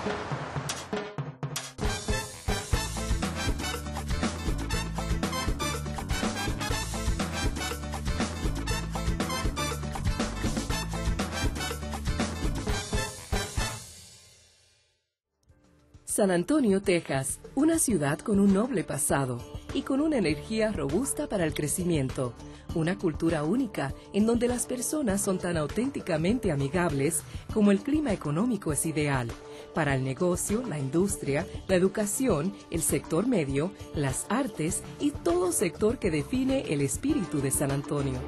San Antonio, Texas, una ciudad con un noble pasado y con una energía robusta para el crecimiento, una cultura única en donde las personas son tan auténticamente amigables como el clima económico es ideal para el negocio, la industria, la educación, el sector medio, las artes y todo sector que define el espíritu de San Antonio.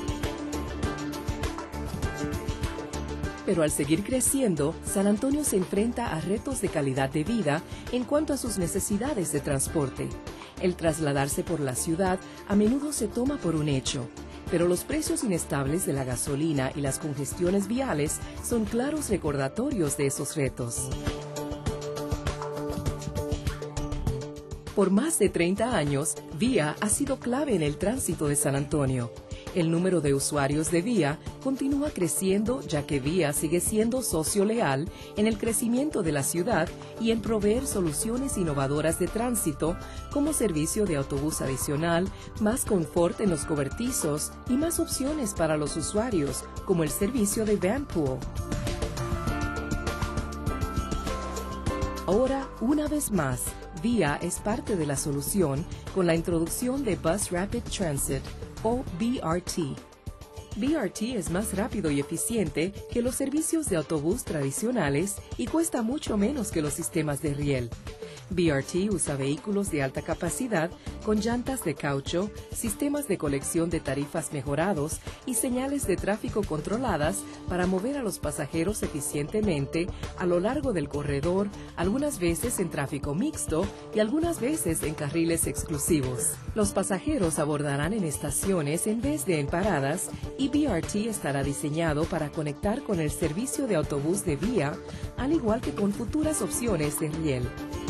Pero al seguir creciendo, San Antonio se enfrenta a retos de calidad de vida en cuanto a sus necesidades de transporte. El trasladarse por la ciudad a menudo se toma por un hecho, pero los precios inestables de la gasolina y las congestiones viales son claros recordatorios de esos retos. Por más de 30 años, Vía ha sido clave en el tránsito de San Antonio. El número de usuarios de Vía continúa creciendo, ya que Vía sigue siendo socio leal en el crecimiento de la ciudad y en proveer soluciones innovadoras de tránsito, como servicio de autobús adicional, más confort en los cobertizos y más opciones para los usuarios, como el servicio de Vanpool. Ahora, una vez más, Vía es parte de la solución con la introducción de Bus Rapid Transit, o BRT. BRT es más rápido y eficiente que los servicios de autobús tradicionales y cuesta mucho menos que los sistemas de riel. BRT usa vehículos de alta capacidad con llantas de caucho, sistemas de colección de tarifas mejorados y señales de tráfico controladas para mover a los pasajeros eficientemente a lo largo del corredor, algunas veces en tráfico mixto y algunas veces en carriles exclusivos. Los pasajeros abordarán en estaciones en vez de en paradas y BRT estará diseñado para conectar con el servicio de autobús de Vía, al igual que con futuras opciones de riel.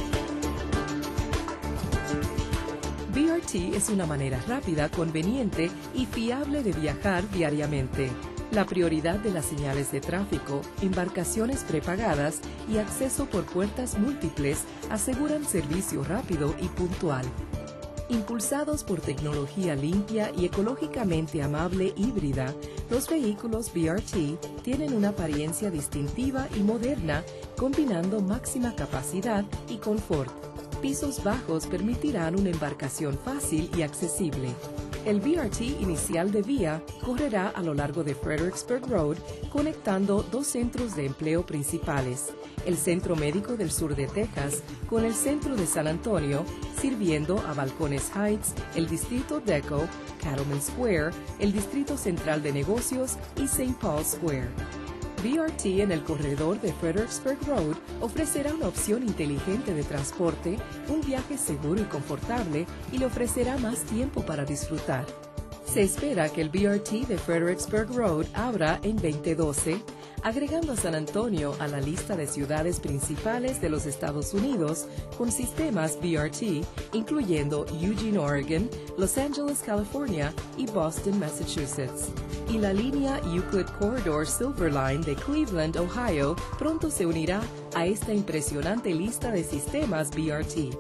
BRT es una manera rápida, conveniente y fiable de viajar diariamente. La prioridad de las señales de tráfico, embarcaciones prepagadas y acceso por puertas múltiples aseguran servicio rápido y puntual. Impulsados por tecnología limpia y ecológicamente amable híbrida, los vehículos BRT tienen una apariencia distintiva y moderna, combinando máxima capacidad y confort. Pisos bajos permitirán una embarcación fácil y accesible. El BRT inicial de Vía correrá a lo largo de Fredericksburg Road, conectando dos centros de empleo principales, el Centro Médico del Sur de Texas con el Centro de San Antonio, sirviendo a Balcones Heights, el Distrito Deco, Cattleman Square, el Distrito Central de Negocios y St. Paul Square. BRT en el corredor de Fredericksburg Road ofrecerá una opción inteligente de transporte, un viaje seguro y confortable y le ofrecerá más tiempo para disfrutar. Se espera que el BRT de Fredericksburg Road abra en 2012, agregando a San Antonio a la lista de ciudades principales de los Estados Unidos con sistemas BRT, incluyendo Eugene, Oregon, Los Angeles, California y Boston, Massachusetts. Y la línea Euclid Corridor Silver Line de Cleveland, Ohio, pronto se unirá a esta impresionante lista de sistemas BRT.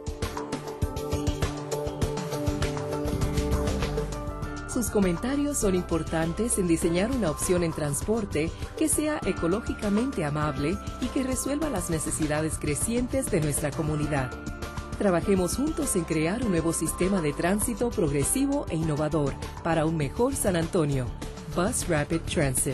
Sus comentarios son importantes en diseñar una opción en transporte que sea ecológicamente amable y que resuelva las necesidades crecientes de nuestra comunidad. Trabajemos juntos en crear un nuevo sistema de tránsito progresivo e innovador para un mejor San Antonio. Bus Rapid Transit.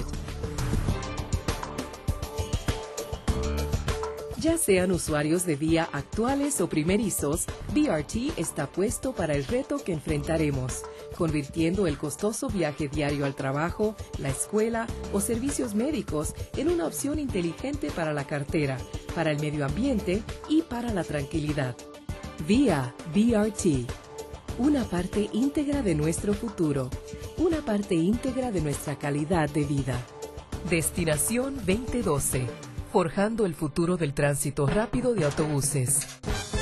Ya sean usuarios de Vía actuales o primerizos, BRT está puesto para el reto que enfrentaremos, convirtiendo el costoso viaje diario al trabajo, la escuela o servicios médicos en una opción inteligente para la cartera, para el medio ambiente y para la tranquilidad. Vía BRT. Una parte íntegra de nuestro futuro, una parte íntegra de nuestra calidad de vida. Destinación 2012. Forjando el futuro del tránsito rápido de autobuses.